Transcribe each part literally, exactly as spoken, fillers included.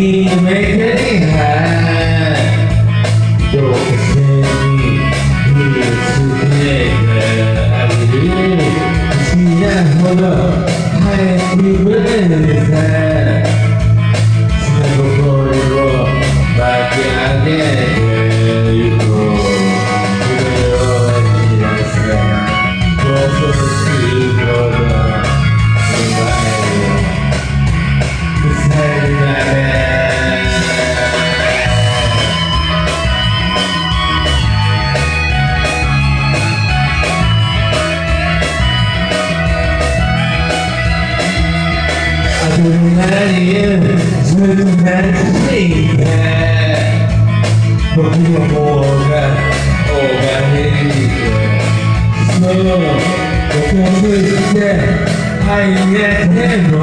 にめてにはどうかせに見つけがあげる好きなほど早くぶれさ砂ぼこりを巻き上げてゆこう夢を吐き出せ恐ろしいほどお前を腐るまであと何言うずっと何していた僕の方がオーバーヘリーそう僕を通じて入れても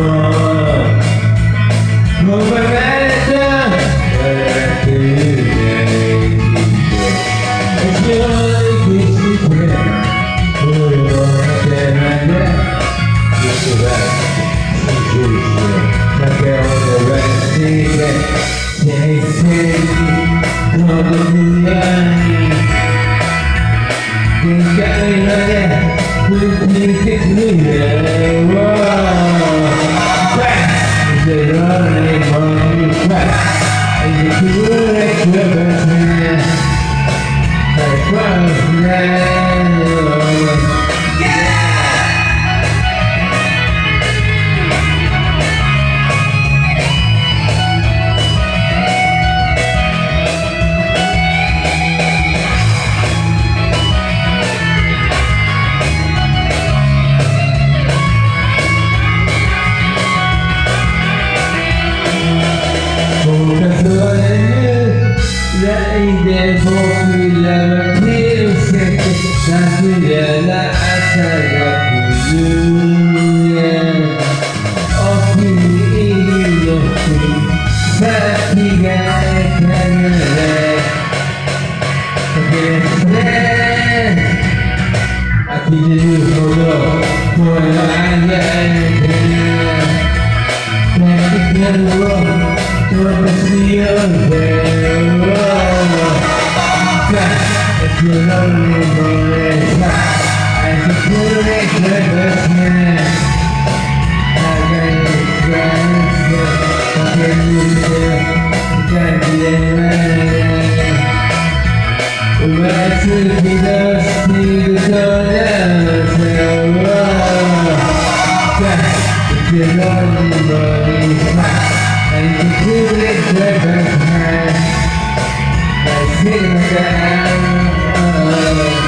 ごまかれた笑っているね一応息して声をかけないで僕が酒を飲まして先生に届くように限界まで振ってくるよゼロにもいっぱい愛してくれくればね最高のねないで僕らは手をつけて楽やな朝が来る奥にいるよ先がえたならかけて飽きるほど声を上げて泣きなを私よねIf you're lonely, lonely, I just feel like goodness, man. I got your friends, I can use it, can't be anywhere. Let's look at us, need to go down, if you're lonely, lonely, I just feel like goodness, man. I feel like I'm